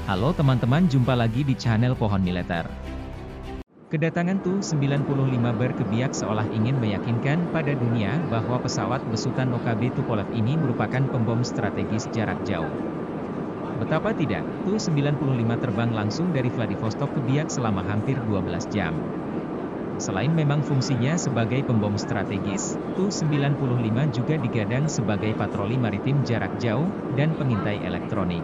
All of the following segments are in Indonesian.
Halo teman-teman, jumpa lagi di channel Pohon Militer. Kedatangan Tu-95 ke Biak seolah ingin meyakinkan pada dunia bahwa pesawat besutan OKB Tupolev ini merupakan pembom strategis jarak jauh. Betapa tidak, Tu-95 terbang langsung dari Vladivostok ke Biak selama hampir 12 jam. Selain memang fungsinya sebagai pembom strategis, Tu-95 juga digadang sebagai patroli maritim jarak jauh dan pengintai elektronik.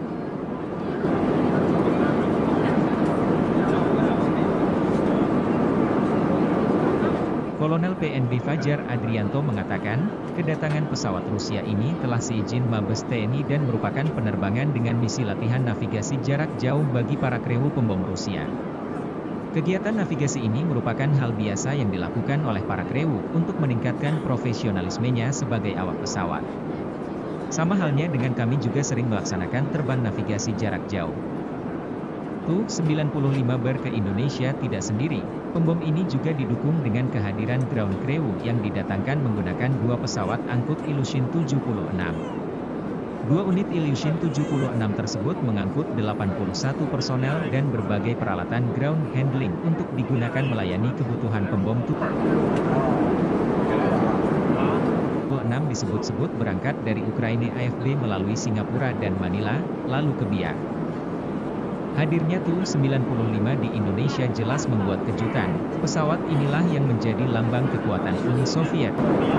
Kolonel PNB Fajar Adrianto mengatakan, kedatangan pesawat Rusia ini telah seizin Mabes TNI dan merupakan penerbangan dengan misi latihan navigasi jarak jauh bagi para krewu pembom Rusia. Kegiatan navigasi ini merupakan hal biasa yang dilakukan oleh para krewu untuk meningkatkan profesionalismenya sebagai awak pesawat. Sama halnya dengan kami juga sering melaksanakan terbang navigasi jarak jauh. Tu-95 ke Indonesia tidak sendiri, pembom ini juga didukung dengan kehadiran ground crew yang didatangkan menggunakan dua pesawat angkut Ilyushin 76. Dua unit Ilyushin 76 tersebut mengangkut 81 personel dan berbagai peralatan ground handling untuk digunakan melayani kebutuhan pembom Tu-76 disebut-sebut berangkat dari Ukraina AFB melalui Singapura dan Manila, lalu ke Biak. Hadirnya Tu-95 di Indonesia jelas membuat kejutan. Pesawat inilah yang menjadi lambang kekuatan Uni Soviet.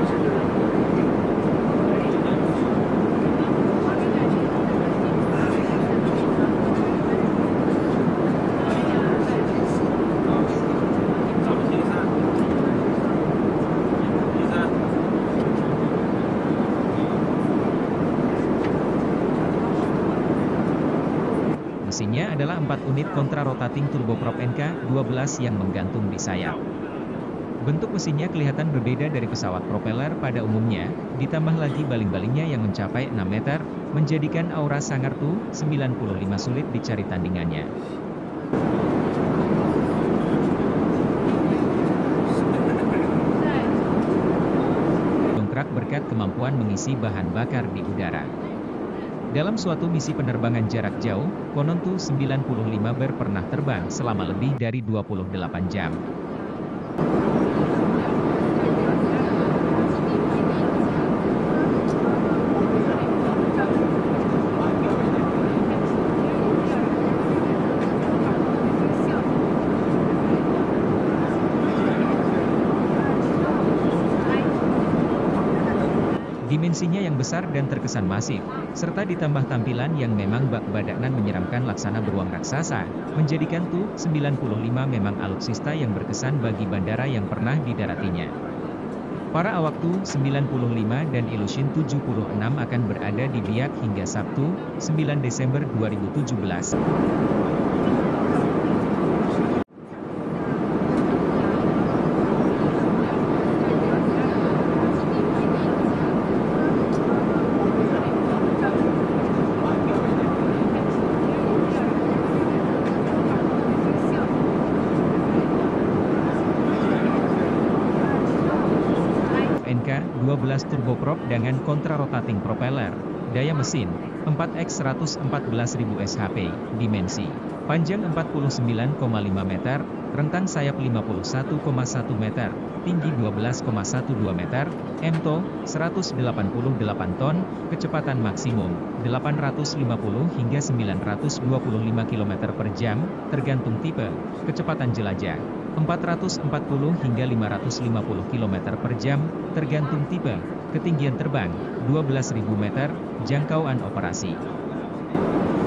Mesinnya adalah 4 unit kontra-rotating turboprop NK-12 yang menggantung di sayap. Bentuk mesinnya kelihatan berbeda dari pesawat propeller pada umumnya, ditambah lagi baling-balingnya yang mencapai 6 meter, menjadikan aura sangar Tu-95 sulit dicari tandingannya. Dongkrak berkat kemampuan mengisi bahan bakar di udara. Dalam suatu misi penerbangan jarak jauh, konon Tu-95 pernah terbang selama lebih dari 28 jam. Dimensinya yang besar dan terkesan masif, serta ditambah tampilan yang memang bak badaknan menyeramkan laksana beruang raksasa, menjadikan Tu-95 memang alutsista yang berkesan bagi bandara yang pernah didaratinya. Para awak Tu-95 dan Ilyushin 76 akan berada di Biak hingga Sabtu, 9 Desember 2017. NK-12 turboprop dengan kontra-rotating propeller, daya mesin 4x114.000 shp, dimensi panjang 49,5 meter, rentang sayap 51,1 meter, tinggi 12,12 meter, MTO 188 ton, kecepatan maksimum 850 hingga 925 km per jam, tergantung tipe, kecepatan jelajah 440 hingga 550 km per jam, tergantung tipe, ketinggian terbang 12.000 meter, jangkauan operasi.